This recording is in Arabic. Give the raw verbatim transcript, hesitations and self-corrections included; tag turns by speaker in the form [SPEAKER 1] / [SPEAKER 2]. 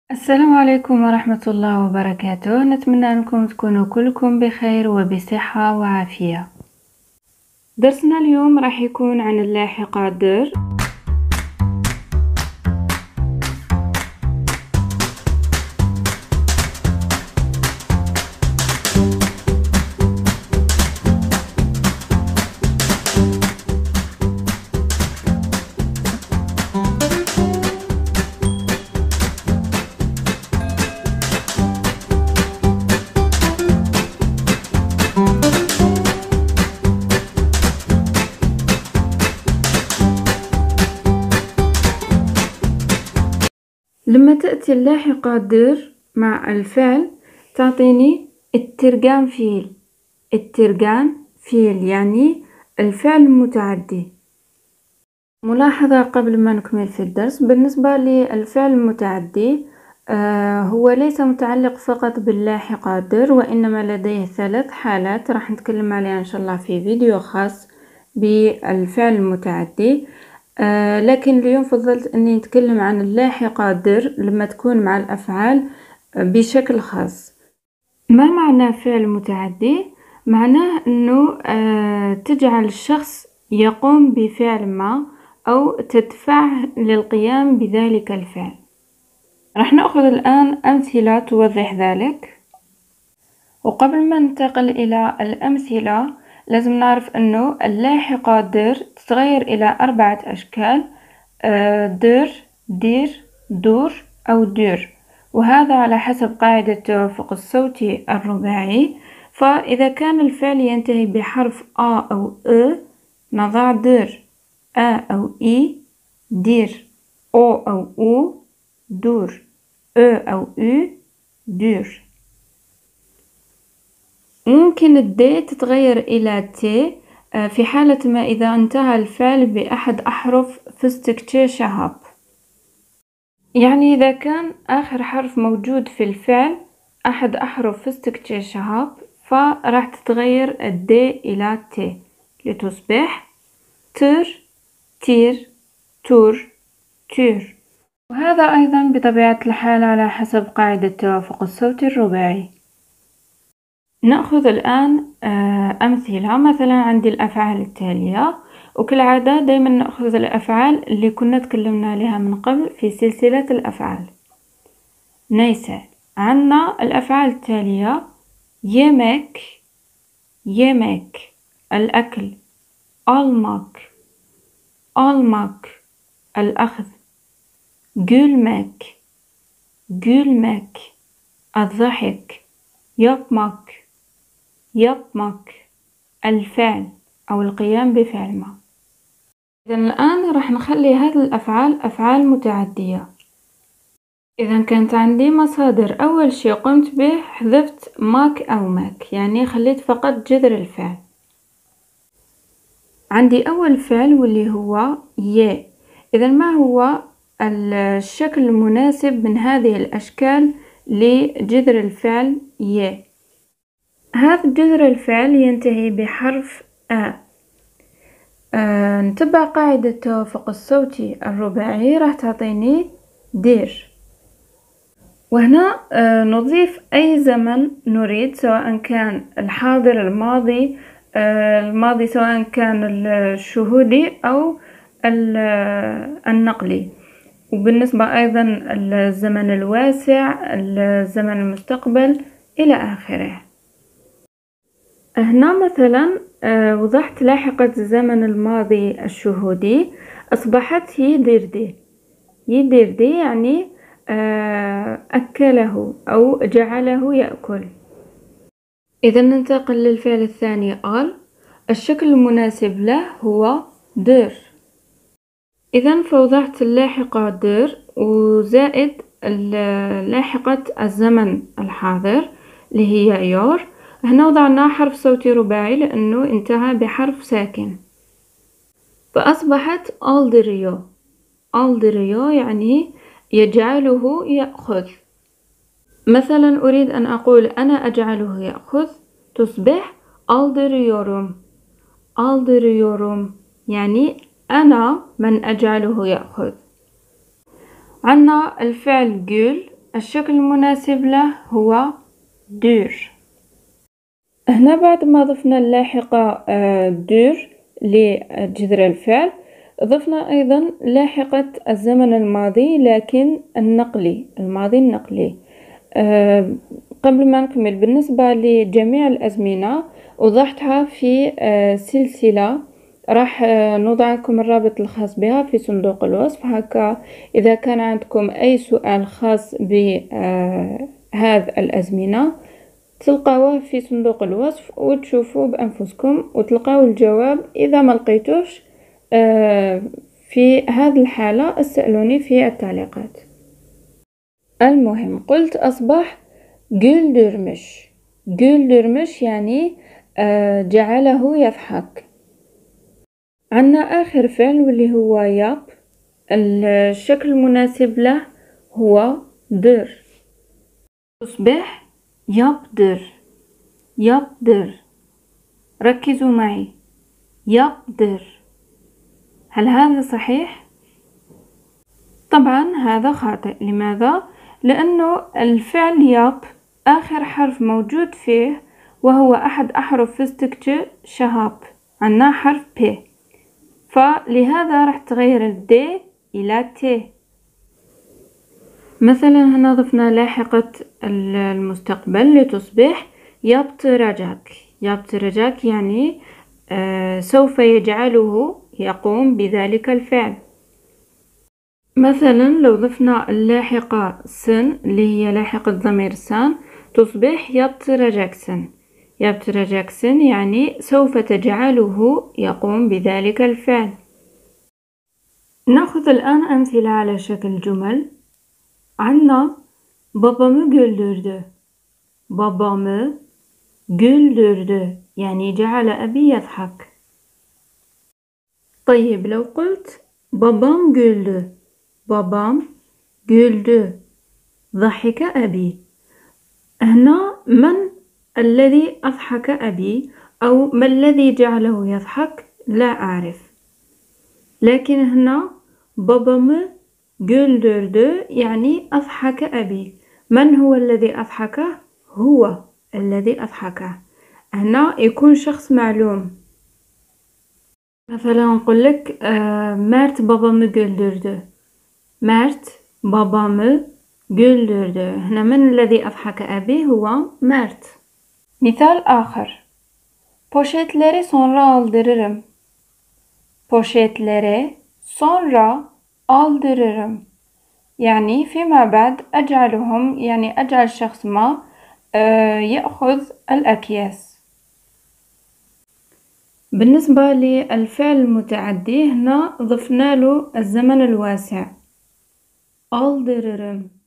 [SPEAKER 1] السلام عليكم ورحمة الله وبركاته. نتمنى أنكم تكونوا كلكم بخير وبصحة وعافية. درسنا اليوم راح يكون عن اللاحقة در. لما تأتي اللاحقة در مع الفعل تعطيني الترجان فيل. الترجان فيل يعني الفعل المتعدي. ملاحظة قبل ما نكمل في الدرس، بالنسبة للفعل المتعدي آه هو ليس متعلق فقط باللاحقة در، وإنما لديه ثلاث حالات راح نتكلم عليها إن شاء الله في فيديو خاص بالفعل المتعدي. آه لكن اليوم فضلت أني نتكلم عن اللاحقة در لما تكون مع الأفعال بشكل خاص. ما معنى فعل متعدي؟ معناه أنه آه تجعل الشخص يقوم بفعل ما أو تدفعه للقيام بذلك الفعل. راح نأخذ الآن أمثلة توضح ذلك. وقبل ما ننتقل إلى الأمثلة لازم نعرف أنه اللاحقة در تتغير إلى أربعة أشكال: در، دير، دور أو دور، وهذا على حسب قاعدة التوافق الصوتي الرباعي. فإذا كان الفعل ينتهي بحرف أ أو أ نضع در، أ أو إي دير، أو أو أو دور، أ أو أو دور. ممكن الدي تتغير إلى تي في حالة ما إذا انتهى الفعل بأحد أحرف فستكتشي شهاب، يعني إذا كان آخر حرف موجود في الفعل أحد أحرف فستكتشي شهاب فراح تتغير الدي إلى تي لتصبح تر، تير، تور، تور. وهذا أيضا بطبيعة الحال على حسب قاعدة التوافق الصوتي الرباعي. نأخذ الآن أمثلة. مثلا عندي الأفعال التالية، وكالعادة دايما نأخذ الأفعال اللي كنا تكلمنا عليها من قبل في سلسلة الأفعال. نيسة عنا الأفعال التالية: يمك، يمك الأكل، almak، almak الأخذ، gülmek، gülmek الضحك، yapmak، yapmak الفعل أو القيام بفعل ما. إذا الآن راح نخلي هذه الأفعال أفعال متعدية. إذا كانت عندي مصادر، أول شيء قمت به حذفت ماك أو ماك، يعني خليت فقط جذر الفعل. عندي أول فعل واللي هو ي. إذا ما هو الشكل المناسب من هذه الأشكال لجذر الفعل ي؟ هذا جذر الفعل ينتهي بحرف أ. آه نتبع قاعدة التوافق الصوتي الرباعي راح تعطيني دير. وهنا آه نضيف أي زمن نريد، سواء كان الحاضر، الماضي، آه الماضي سواء كان الشهودي أو النقلي، وبالنسبة أيضا الزمن الواسع، الزمن المستقبل إلى آخره. هنا مثلا وضحت لاحقة الزمن الماضي الشهودي أصبحت يدردي. يدردي يعني أكله أو جعله يأكل. إذا ننتقل للفعل الثاني آل. الشكل المناسب له هو در. إذا فوضحت اللاحقة در وزائد لاحقة الزمن الحاضر اللي هي يور. هنا وضعنا حرف صوتي رباعي لأنه انتهى بحرف ساكن، فأصبحت ألدريو. ألدريو يعني يجعله يأخذ. مثلا أريد أن أقول أنا أجعله يأخذ، تصبح ألدريورم. ألدريورم يعني أنا من أجعله يأخذ. عنا الفعل جول. الشكل المناسب له هو دور. هنا بعد ما ضفنا اللاحقة دور لجذر الفعل، ضفنا أيضا لاحقة الزمن الماضي لكن النقلي، الماضي النقلي. أه قبل ما نكمل، بالنسبة لجميع الأزمنة وضعتها في أه سلسلة، راح أه نوضع لكم الرابط الخاص بها في صندوق الوصف. هكا إذا كان عندكم أي سؤال خاص بهذه الأزمنة تلقاوه في صندوق الوصف وتشوفوا بأنفسكم وتلقاو الجواب. إذا ما لقيتوش أه في هذه الحالة اسألوني في التعليقات. المهم، قلت أصبح güldürmüş. güldürmüş يعني آه جعله يضحك. عنا آخر فعل واللي هو ياب، الشكل المناسب له هو در. تصبح yapdır. yapdır. ركزوا معي، yapdır. هل هذا صحيح؟ طبعا هذا خاطئ. لماذا؟ لأنه الفعل ياب آخر حرف موجود فيه وهو أحد أحرف فستكتش شهاب، عنا حرف ب، فلهذا راح تغير الد إلى ت. مثلا هنا ضفنا لاحقة المستقبل لتصبح yaptıracak. yaptıracak يعني آه سوف يجعله يقوم بذلك الفعل. مثلا لو ضفنا اللاحقة سن اللي هي لاحقة ضمير سان، تصبح yaptıracaksın. yaptıracaksın يعني سوف تجعله يقوم بذلك الفعل. نأخذ الآن أمثلة على شكل جمل. عنا babamı güldürdü. babamı güldürdü يعني جعل أبي يضحك. طيب لو قلت babam güldü. babam güldü. ضحك أبي. هنا من الذي أضحك أبي أو ما الذي جعله يضحك لا أعرف، لكن هنا babamı güldürdü يعني أضحك أبي. من هو الذي أضحكه؟ هو الذي أضحكه. هنا يكون شخص معلوم. مثلا نقول لك Mert babamı güldürdü. Mert babamı güldürdü. هنا من الذي أضحك أبي؟ هو Mert. مثال آخر. Poşetleri sonra aldırırım. poşetleri sonra aldırırım. يعني فيما بعد أجعلهم يعني أجعل شخص ما يأخذ الأكياس. بالنسبة للفعل المتعدي هنا ضفنا له الزمن الواسع. aldırırım.